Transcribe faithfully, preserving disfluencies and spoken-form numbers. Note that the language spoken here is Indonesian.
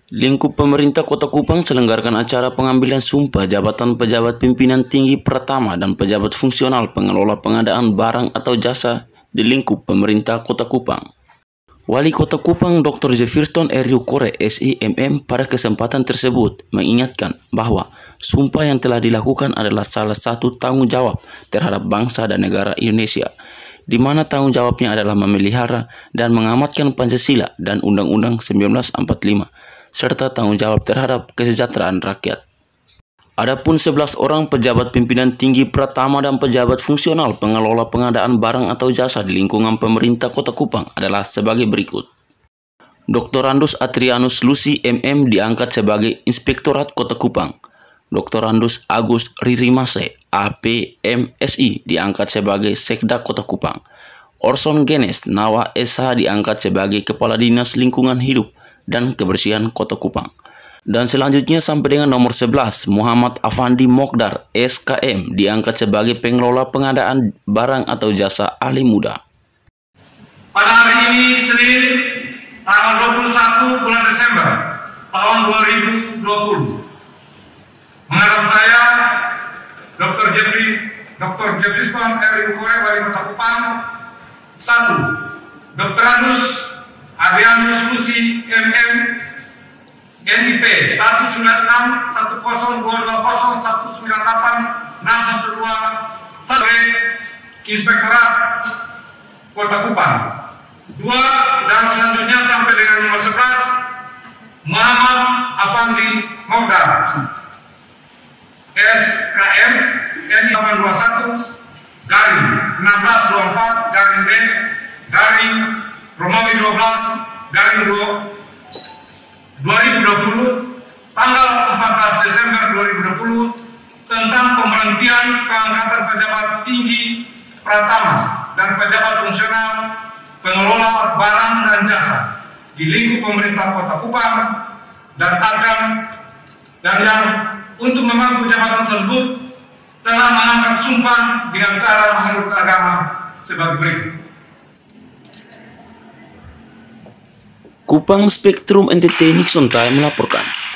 Lingkup pemerintah Kota Kupang selenggarakan acara pengambilan sumpah jabatan pejabat pimpinan tinggi pertama dan pejabat fungsional pengelola pengadaan barang atau jasa di lingkup pemerintah Kota Kupang. Wali Kota Kupang doktor Jefferson Eriukore S I M M pada kesempatan tersebut mengingatkan bahwa sumpah yang telah dilakukan adalah salah satu tanggung jawab terhadap bangsa dan negara Indonesia, di mana tanggung jawabnya adalah memelihara dan mengamanatkan Pancasila dan Undang-Undang seribu sembilan ratus empat puluh lima, serta tanggung jawab terhadap kesejahteraan rakyat. Adapun sebelas orang pejabat pimpinan tinggi pertama dan pejabat fungsional pengelola pengadaan barang atau jasa di lingkungan pemerintah Kota Kupang adalah sebagai berikut. doktor Andus Atrianus Lusi M M diangkat sebagai Inspektorat Kota Kupang. doktor Andus Agus Ririmase A P M S I diangkat sebagai Sekda Kota Kupang. Orson Genes Nawa S H diangkat sebagai Kepala Dinas Lingkungan Hidup dan Kebersihan Kota Kupang. Dan selanjutnya sampai dengan nomor sebelas, Muhammad Afandi Mokdar S K M diangkat sebagai Pengelola Pengadaan Barang atau Jasa Ahli Muda. Pada hari ini Senin tanggal dua puluh satu bulan Desember tahun dua ribu dua puluh, menghadap saya doktor Jeffrey doktor Jefferson Eriukore Wali Kota Kupang. Satu, doktor Andus Atrianus Lusi M M N I P satu sembilan enam satu nol dua dua nol satu sembilan delapan enam satu dua sebagai Inspektorat Kota Kupang. Dua, dan selanjutnya sampai dengan nomor sebelas, Muhammad Afandi Mokdar S K M N delapan dua satu garing enam belas dua puluh empat garing B garing Romawi dua belas garing dua ribu dua puluh tanggal empat belas Desember dua ribu dua puluh tentang pemberhentian pengangkatan pejabat tinggi pratama dan pejabat fungsional pengelola barang dan jasa di lingkup pemerintah Kota Kupang dan akan dan yang untuk memangku jabatan tersebut telah mengangkat sumpah dengan cara menurut agama sebagai berikut. Kupang Spektrum N T T Nixon Time melaporkan.